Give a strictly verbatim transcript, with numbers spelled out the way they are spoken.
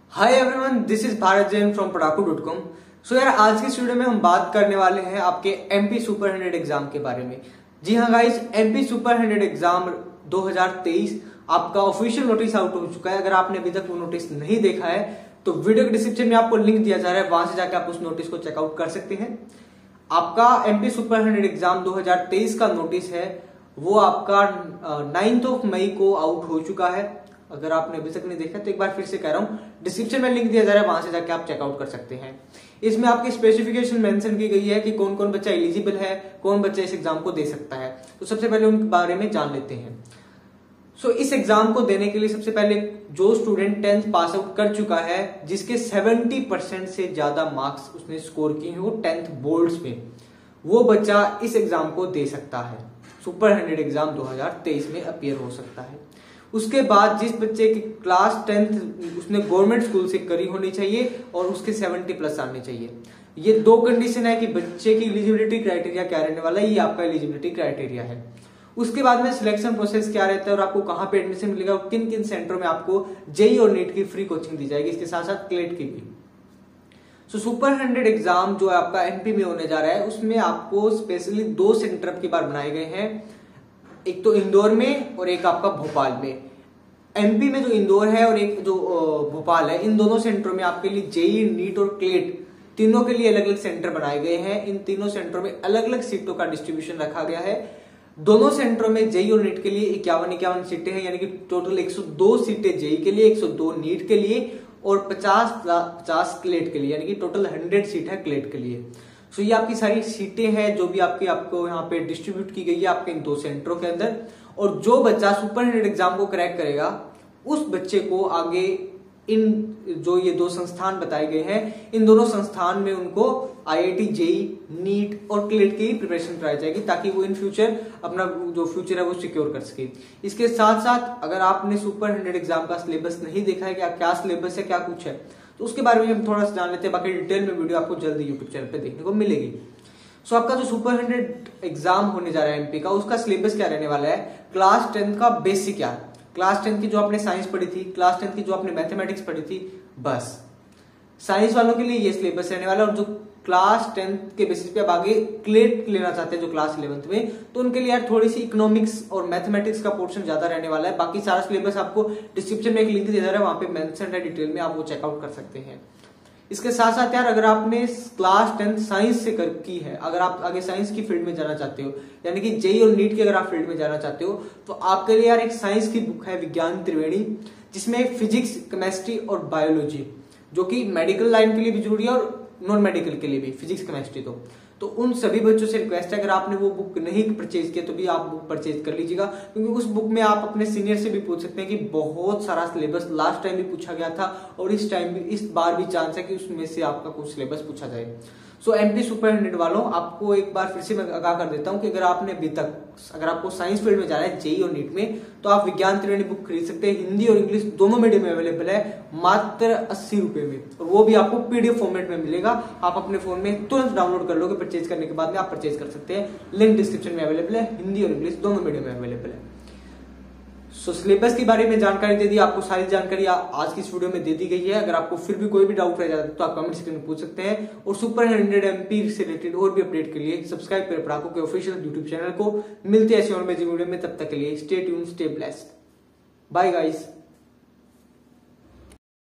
Hi everyone, this is Bharat Jain from Padhaku dot com. So यार, आज की इस वीडियो में हम बात करने वाले हैं आपके एमपी सुपर हंड्रेड एग्जाम के बारे में। जी हाँ guys, MP super hundred exam दो हज़ार तेईस आपका ऑफिशियल नोटिस आउट हो चुका है। अगर आपने अभी तक वो नोटिस नहीं देखा है तो वीडियो के डिस्क्रिप्शन में आपको लिंक दिया जा रहा है, वहां से जाकर आप उस नोटिस को चेकआउट कर सकते हैं। आपका एमपी सुपर हंड्रेड एग्जाम दो हज़ार तेईस का नोटिस है वो आपका नाइन्थ ऑफ मई को आउट हो चुका है। अगर आपने अभी तक नहीं देखा तो एक बार फिर से कह रहा हूं, डिस्क्रिप्शन में लिंक दिया जा रहा है, वहां से जाके आप चेकआउट कर सकते हैं। इसमें आपकी स्पेसिफिकेशन मेंशन की गई है कि कौन कौन बच्चा एलिजिबल है, कौन बच्चा इस एग्जाम को दे सकता है। तो सबसे पहले उनके बारे में जान लेते हैं। सो इस एग्जाम को देने के लिए सबसे पहले जो स्टूडेंट टेंथ पास आउट कर चुका है, जिसके सत्तर परसेंट से ज्यादा मार्क्स उसने स्कोर किए हैं वो टेंथ बोर्ड्स में, वो बच्चा इस एग्जाम को दे सकता है। सुपर हंड्रेड एग्जाम दो हज़ार तेईस में अपीयर हो सकता है। उसके बाद जिस बच्चे की क्लास टेंथ उसने गवर्नमेंट स्कूल से करी होनी चाहिए और उसके सत्तर प्लस आने चाहिए। ये दो कंडीशन है कि बच्चे की एलिजिबिलिटी क्राइटेरिया क्या रहने वाला है, ये आपका एलिजिबिलिटी क्राइटेरिया है। उसके बाद में सिलेक्शन प्रोसेस क्या रहता है और आपको कहां पे एडमिशन मिलेगा और किन किन सेंटरों में आपको जेई और नीट की फ्री कोचिंग दी जाएगी, इसके साथ साथ क्लेट की भी। सो सुपर हंड्रेड एग्जाम जो आपका एमपी में होने जा रहा है उसमें आपको स्पेशली दो सेंटर की बार बनाए गए हैं, एक तो इंदौर में और एक आपका भोपाल में। एमपी में जो इंदौर है और एक जो भोपाल है, इन दोनों सेंटरों में आपके लिए जेई, नीट और क्लेट तीनों के लिए अलग अलग सेंटर बनाए गए हैं। इन तीनों सेंटरों में अलग अलग सीटों का डिस्ट्रीब्यूशन रखा गया है। दोनों सेंटरों में जेई और नीट के लिए इक्यावन इक्यावन सीटें हैं, यानी कि टोटल एक सौ दो सीटें जेई के लिए, एक सौ दो नीट के लिए और पचास पचास क्लेट के लिए, यानी कि टोटल हंड्रेड सीट है क्लेट के लिए। सो ये आपकी सारी सीटें हैं जो भी आपकी आपको यहाँ पे डिस्ट्रीब्यूट की गई है आपके इन दो सेंटरों के अंदर। और जो बच्चा सुपर हंड्रेड एग्जाम को क्रैक करेगा उस बच्चे को आगे इन जो ये दो संस्थान बताए गए हैं, इन दोनों संस्थान में उनको आईआईटी, जेई, नीट और क्लेट की प्रिपरेशन कराई जाएगी ताकि वो इन फ्यूचर अपना जो फ्यूचर है वो सिक्योर कर सके। इसके साथ साथ अगर आपने सुपर हंड्रेड एग्जाम का सिलेबस नहीं देखा है, क्या क्या सिलेबस है, क्या कुछ है, तो उसके बारे में हम थोड़ा सा जान लेते हैं। बाकी डिटेल में वीडियो आपको जल्दी यूट्यूब चैनल पे देखने को मिलेगी। सो आपका जो सुपर हंड्रेड एग्जाम होने जा रहा है एमपी का, उसका सिलेबस क्या रहने वाला है। क्लास टेंथ का बेसिक क्या, क्लास टेंथ की जो आपने साइंस पढ़ी थी, क्लास टेंथ की जो आपने मैथमेटिक्स पढ़ी थी, बस साइंस वालों के लिए ये सिलेबस रहने वाला है। और जो क्लास टेंथ के बेसिस पे आप आगे क्लेट लेना चाहते हैं जो क्लास इलेवेंथ में, तो उनके लिए यार थोड़ी सी इकोनॉमिक्स और मैथमेटिक्स का पोर्शन ज्यादा रहने वाला है। बाकी सारा सिलेबस आपको डिस्क्रिप्शन में एक लिंक दिया जा रहा है, वहां पे मेंशन है डिटेल में, आप वो चेकआउट कर सकते हैं। इसके साथ साथ यार अगर आपने क्लास टेंथ साइंस से कर की है, अगर आप आगे साइंस की फील्ड में जाना चाहते हो, यानी कि जेई और नीट की अगर आप फील्ड में जाना चाहते हो, तो आपके लिए यार एक साइंस की बुक है विज्ञान त्रिवेणी, जिसमें फिजिक्स, केमिस्ट्री और बायोलॉजी, जो कि मेडिकल लाइन के लिए भी जरूरी है और नॉन मेडिकल के लिए भी, फिजिक्स केमिस्ट्री तो तो उन सभी बच्चों से रिक्वेस्ट है, अगर आपने वो बुक नहीं परचेज किया तो भी आप बुक परचेज कर लीजिएगा, क्योंकि उस बुक में आप अपने सीनियर से भी पूछ सकते हैं कि बहुत सारा सिलेबस लास्ट टाइम भी पूछा गया था और इस टाइम भी, इस बार भी चांस है कि उसमें से आपका कुछ सिलेबस पूछा जाए। सो एमपी सुपर हंड्रेड वालों, आपको एक बार फिर से मैं आगाह कर देता हूं कि अगर आपने अभी तक अगर आपको साइंस फील्ड में जाना है जेई और नीट में, तो आप विज्ञान त्रिवेणी बुक खरीद सकते हैं। हिंदी और इंग्लिश दोनों मीडियम में अवेलेबल है, मात्र अस्सी रुपए में, और वो भी आपको पीडीएफ फॉर्मेट में मिलेगा। आप अपने फोन में तुरंत डाउनलोड कर लोगे, परचेज करने के बाद में आप परचेज कर सकते हैं। लिंक डिस्क्रिप्शन में अवेलेबल है, हिंदी और इंग्लिश दोनों मीडियम में अवेलेबल है। सो सिलेबस के बारे में जानकारी दे दी, आपको सारी जानकारी आज की इस वीडियो में दे दी गई है। अगर आपको फिर भी कोई भी डाउट रह जाता है तो आप कमेंट सेक्शन में पूछ सकते हैं। और सुपर हंड्रेड एमपी से रिलेटेड और भी अपडेट के लिए सब्सक्राइब करें पढ़ाकू के ऑफिशियल यूट्यूब चैनल को। मिलते हैं ऐसे और वीडियो में, तब तक के लिए stay tuned, stay blessed, bye guys.